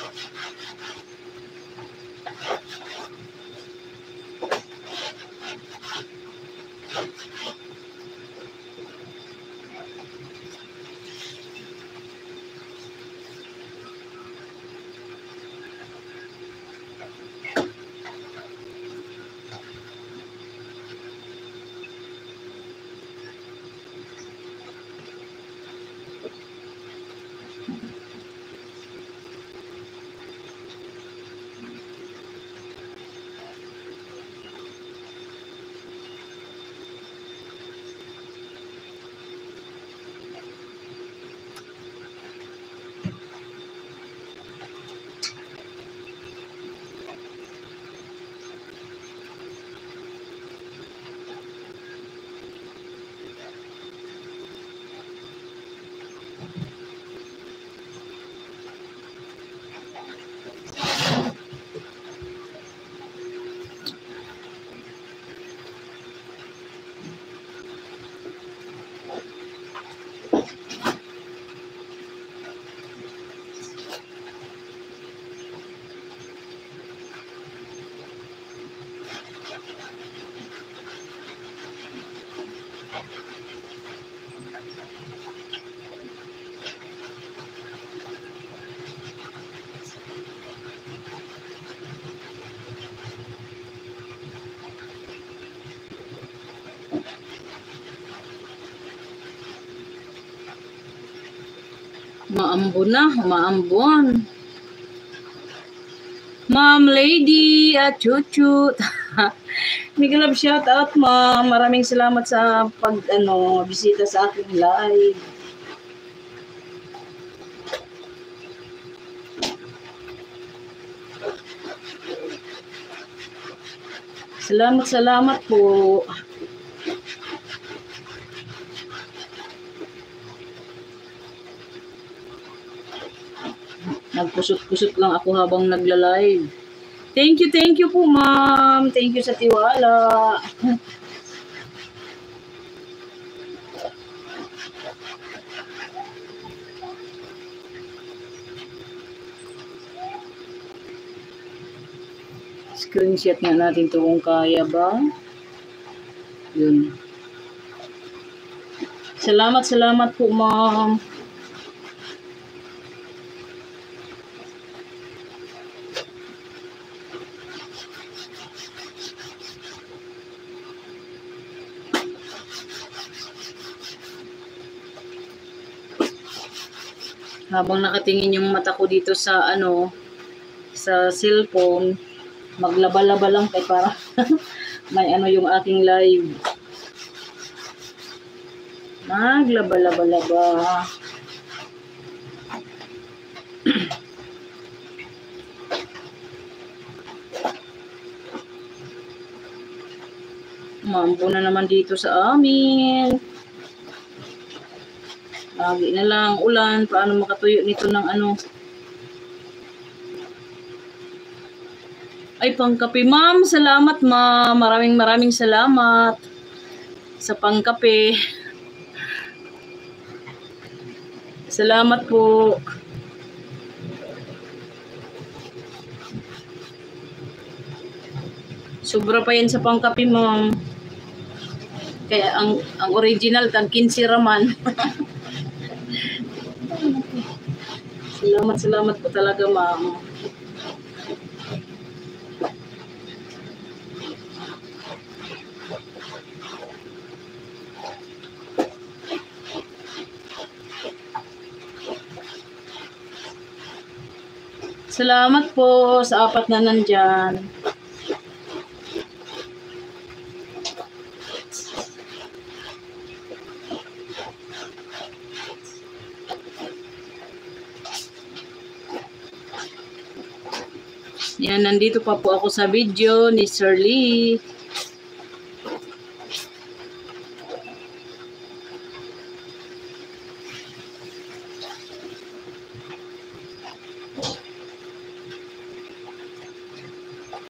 Maambo na, maambon. Ma'am Lady at Chuchut. Mega love shout out, ma'am. Maraming salamat sa bisita sa aking live. Salamat po. Nagkusot-kusot lang ako habang nagla-live. Thank you po, ma'am. Thank you sa tiwala. Screenshot nga natin ito kung kaya ba. Yun. Salamat po, ma'am. Habang nakatingin yung mata ko dito sa sa cellphone, maglaba-laba lang kay para may yung aking live. Maglaba-laba-laba. Maambo na naman dito sa amin. Lagi na lang ulan, paano makatuyo nito ng Ay, pangkape, ma'am. Salamat, ma'am. Maraming salamat sa pangkape. Salamat po. Sobra pa yan sa pangkape, ma'am. Kaya ang original kang 15 raman. Salamat po talaga, ma'am. Salamat po sa 4 na nandyan. Yan, nandito pa po ako sa video ni Sir Lee.